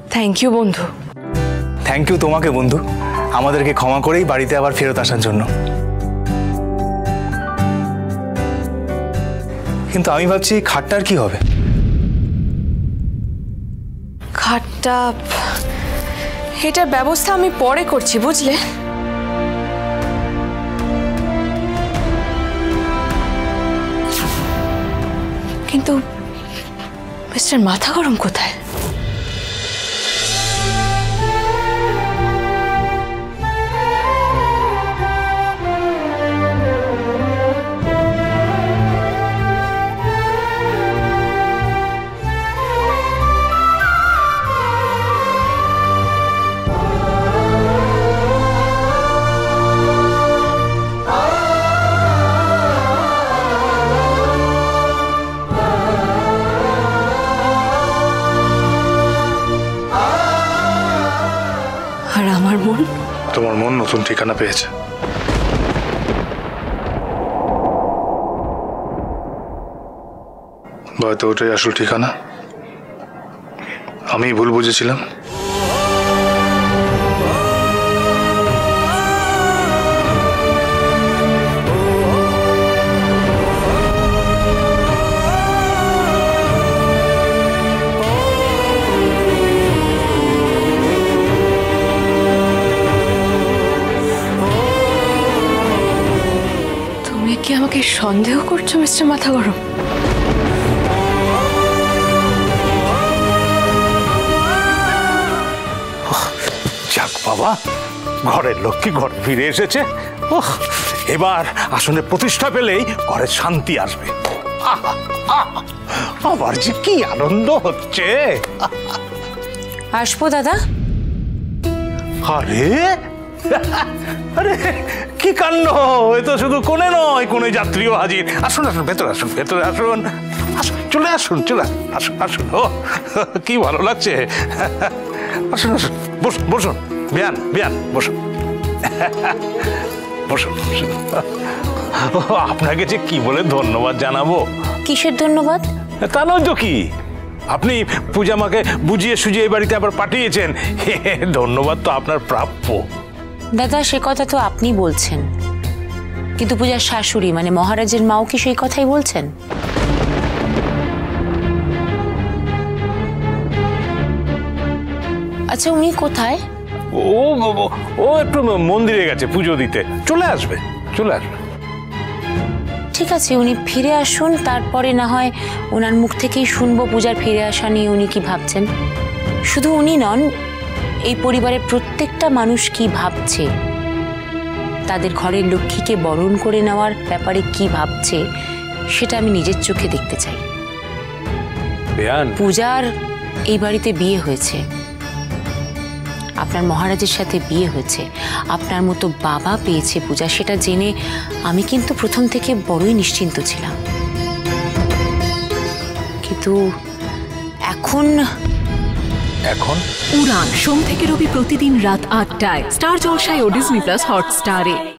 Thank you বন্ধু। Thank you তোমাকে বন্ধু, আমাদেরকে ক্ষমা করেই বাড়িতে আবার ফেরত আসার জন্য। কিন্তু আমি ভাবছি খাটটার কি হবে? খাটটা এটার ব্যবস্থা আমি পরে করছি, বুঝলে? কিন্তু মিস্টার মাথা গরম কোথায়? আর আমার মন? তোমার মন নতুন ঠিকানা পেয়েছে। হয়তো ওটাই আসল ঠিকানা। আমি ভুল বুঝেছিলাম। কি আমাকে সন্দেহ করছো মিস্টার মাথা গরম? যাক বাবা, ঘরের লক্ষ্মী ঘরে ফিরে এসেছে। এবার আসনে প্রতিষ্ঠা পেলেই ঘরে শান্তি আসবে। আমার যে কি আনন্দ হচ্ছে। আসবো দাদা? আরে আরে কি কাণ্ড! এ তো শুধু কোণে নয়, কোণে যাত্রীও হাজির। আসুন আসুন, ভেতরে আসুন, ভেতরে আসুন, আসুন, চলে আসুন, চলে আসুন, আসুন। ও কি ভালো লাগছে। আসুন আসুন, বসুন বসুন, বিয়ান বিয়ান, বসুন বসুন বসুন। আপনাকে যে কি বলে ধন্যবাদ জানাবো। কিসের ধন্যবাদ? তা নয় তো কি, আপনি পূজা মাকে বুঝিয়ে সুঝিয়ে এই বাড়িতে আবার পাঠিয়েছেন, ধন্যবাদ তো আপনার প্রাপ্য। দাদা সে কথা তো আপনি বলছেন, কিন্তু পূজার শাশুড়ি মানে মহারাজের মাও কি সেই কথাই বলছেন? আচ্ছা উনি কোথায়? ও ও একটু মন্দিরে গেছে পুজো দিতে, চলে আসবে চলে আসবে। ঠিক আছে, উনি ফিরে আসুন, তারপরে না হয় ওনার মুখ থেকেই শুনবো পূজার ফিরে আসা নিয়ে উনি কি ভাবছেন। শুধু উনি নন, এই পরিবারের প্রত্যেকটা মানুষ কি ভাবছে, তাদের ঘরের লক্ষ্মীকে বরণ করে নেওয়ার ব্যাপারে কি ভাবছে, সেটা আমি নিজের চোখে দেখতে চাই। পূজার এই বাড়িতে বিয়ে হয়েছে, আপনার মহারাজের সাথে বিয়ে হয়েছে, আপনার মতো বাবা পেয়েছে পূজা, সেটা জেনে আমি কিন্তু প্রথম থেকে বড়ই নিশ্চিন্ত ছিলাম। কিন্তু এখন উড়ান সোম থেকে রবি প্রতিদিন রাত ৮টায় স্টার জলসায় ও ডিজনি প্লাস হটস্টারে।